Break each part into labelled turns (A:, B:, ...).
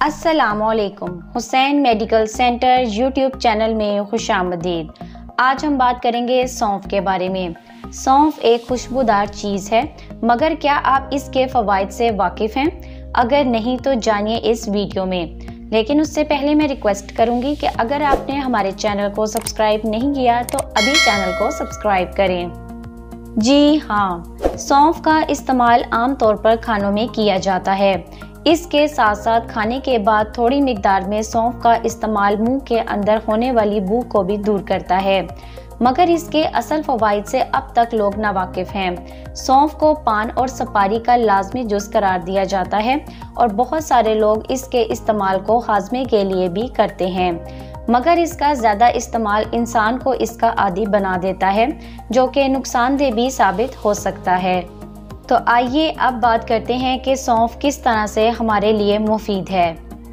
A: अस्सलामुअलैकुम। Hussain medical centre YouTube channel में खुशामदीद। आज हम बात करेंगे सौंफ के बारे में। सौंफ एक खुशबूदार चीज़ है, मगर क्या आप इसके फ़वाइद से वाकिफ़ हैं? अगर नहीं तो जानिए इस वीडियो में। लेकिन उससे पहले मैं रिक्वेस्ट करूंगी कि अगर आपने हमारे चैनल को सब्सक्राइब नहीं किया तो अभी चैनल को सब्सक्राइब करें। जी हाँ, सौंफ का इस्तेमाल आम तौर पर खानों में किया जाता है। इसके साथ साथ खाने के बाद थोड़ी मिकदार में सौंफ का इस्तेमाल मुंह के अंदर होने वाली बू को भी दूर करता है, मगर इसके असल फ़वाइद से अब तक लोग नावाकिफ हैं। सौंफ को पान और सपारी का लाजमी जुज़ करार दिया जाता है और बहुत सारे लोग इसके इस्तेमाल को हाजमे के लिए भी करते हैं, मगर इसका ज़्यादा इस्तेमाल इंसान को इसका आदी बना देता है, जो कि नुकसानदेह भी साबित हो सकता है। तो आइए अब बात करते हैं कि सौंफ किस तरह से हमारे लिए मुफीद है।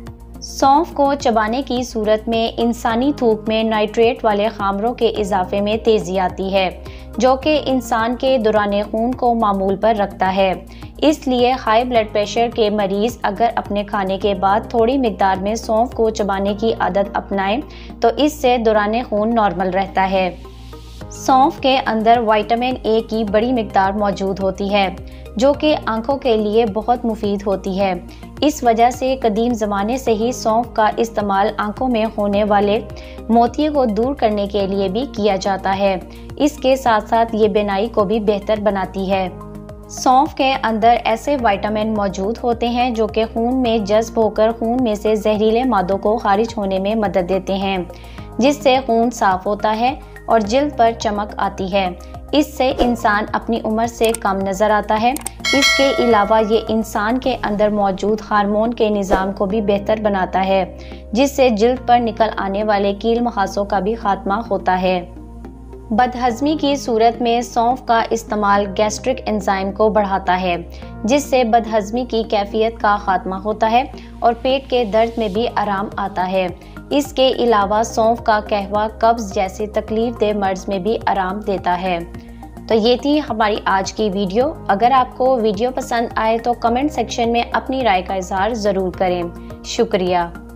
A: सौंफ को चबाने की सूरत में इंसानी थूक में नाइट्रेट वाले खामरों के इजाफे में तेज़ी आती है, जो कि इंसान के दौरान खून को मामूल पर रखता है। इसलिए हाई ब्लड प्रेशर के मरीज़ अगर अपने खाने के बाद थोड़ी मिकदार में सौंफ को चबाने की आदत अपनाएं तो इससे दौरान खून नॉर्मल रहता है। सौंफ के अंदर विटामिन ए की बड़ी मिकदार मौजूद होती है, जो कि आंखों के लिए बहुत मुफीद होती है। इस वजह से कदीम ज़माने से ही सौंफ का इस्तेमाल आंखों में होने वाले मोतिये को दूर करने के लिए भी किया जाता है। इसके साथ साथ ये बिनाई को भी बेहतर बनाती है। सौंफ के अंदर ऐसे विटामिन मौजूद होते हैं जो कि खून में जज्ब होकर खून में से जहरीले मादों को खारिज होने में मदद देते हैं, जिससे खून साफ होता है और जिल्द पर चमक आती है। इससे इंसान अपनी उम्र से कम नज़र आता है। इसके अलावा ये इंसान के अंदर मौजूद हार्मोन के निज़ाम को भी बेहतर बनाता है, जिससे जिल्द पर निकल आने वाले कील मुहासों का भी खात्मा होता है। बदहज़मी की सूरत में सौंफ का इस्तेमाल गैस्ट्रिक एंजाइम को बढ़ाता है, जिससे बदहज़मी की कैफियत का खात्मा होता है और पेट के दर्द में भी आराम आता है। इसके अलावा सौंफ का कहवा कब्ज़ जैसे तकलीफ दे मर्ज में भी आराम देता है। तो ये थी हमारी आज की वीडियो। अगर आपको वीडियो पसंद आए तो कमेंट सेक्शन में अपनी राय का इजहार ज़रूर करें। शुक्रिया।